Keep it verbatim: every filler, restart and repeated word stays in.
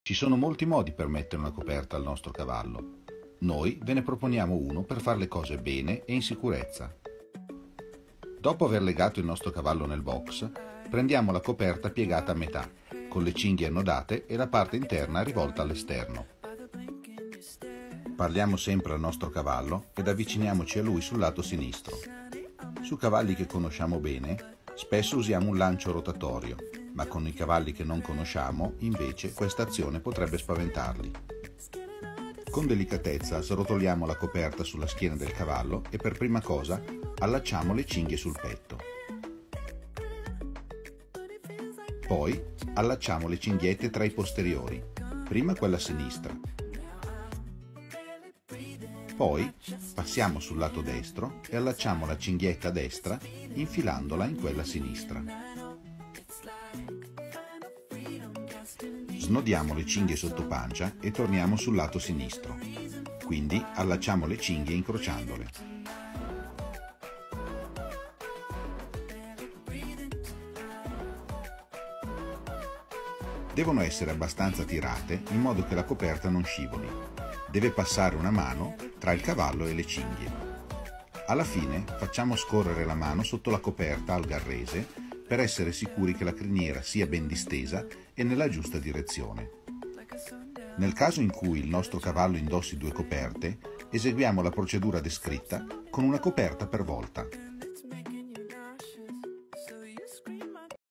Ci sono molti modi per mettere una coperta al nostro cavallo. Noi ve ne proponiamo uno per fare le cose bene e in sicurezza. Dopo aver legato il nostro cavallo nel box, prendiamo la coperta piegata a metà, con le cinghie annodate e la parte interna rivolta all'esterno. Parliamo sempre al nostro cavallo ed avviciniamoci a lui sul lato sinistro. Su cavalli che conosciamo bene, spesso usiamo un lancio rotatorio, ma con i cavalli che non conosciamo, invece, questa azione potrebbe spaventarli. Con delicatezza srotoliamo la coperta sulla schiena del cavallo e per prima cosa allacciamo le cinghie sul petto. Poi allacciamo le cinghiette tra i posteriori, prima quella sinistra. Poi passiamo sul lato destro e allacciamo la cinghietta destra infilandola in quella sinistra. Snodiamo le cinghie sotto pancia e torniamo sul lato sinistro. Quindi allacciamo le cinghie incrociandole. Devono essere abbastanza tirate in modo che la coperta non scivoli. Deve passare una mano tra il cavallo e le cinghie. Alla fine facciamo scorrere la mano sotto la coperta al garrese per essere sicuri che la criniera sia ben distesa e nella giusta direzione. Nel caso in cui il nostro cavallo indossi due coperte, eseguiamo la procedura descritta con una coperta per volta.